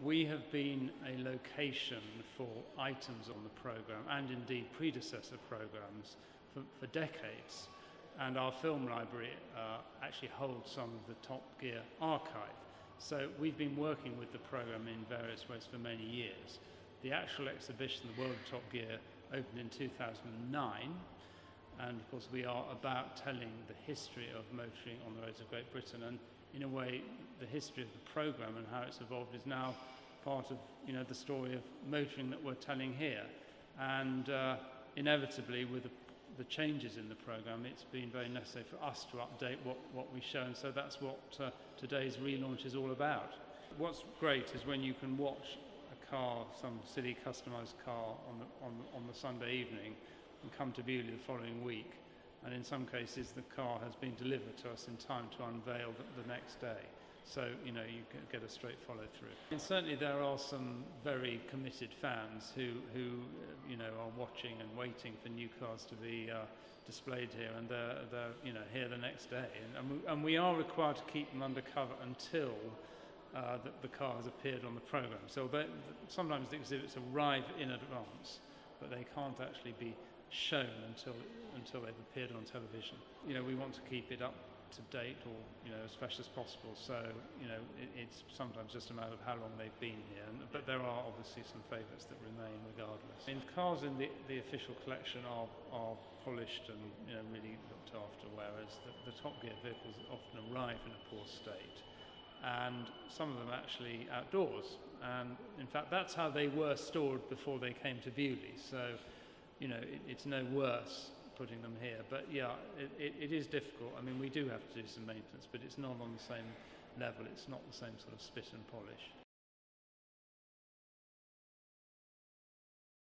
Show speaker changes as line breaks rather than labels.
We have been a location for items on the programme and indeed predecessor programmes for decades, and our film library actually holds some of the Top Gear archive. So we've been working with the programme in various ways for many years. The actual exhibition, The World of Top Gear, opened in 2009, and of course we are about telling the history of motoring on the roads of Great Britain, and in a way the history of the programme and how it's evolved is now part of the story of motoring that we're telling here. And inevitably with the changes in the programme, it's been very necessary for us to update what we show, and so that's what today's relaunch is all about. What's great is when you can watch a car, some silly customised car on the Sunday evening, and come to Beaulieu the following week, and in some cases the car has been delivered to us in time to unveil the next day. So you get a straight follow through. And certainly there are some very committed fans who are watching and waiting for new cars to be displayed here, and they're here the next day. And we are required to keep them undercover until the car has appeared on the programme. So sometimes the exhibits arrive in advance, but they can't actually be shown until they've appeared on television. We want to keep it up to date, or as fresh as possible, so it's sometimes just a matter of how long they've been here, but there are obviously some favourites that remain regardless. Cars in the official collection are polished and really looked after, whereas the Top Gear vehicles often arrive in a poor state, and some of them actually outdoors, and in fact that's how they were stored before they came to Beaulieu, so it's no worse putting them here, but yeah, it is difficult. We do have to do some maintenance, but it's not on the same level, it's not the same sort of spit and polish.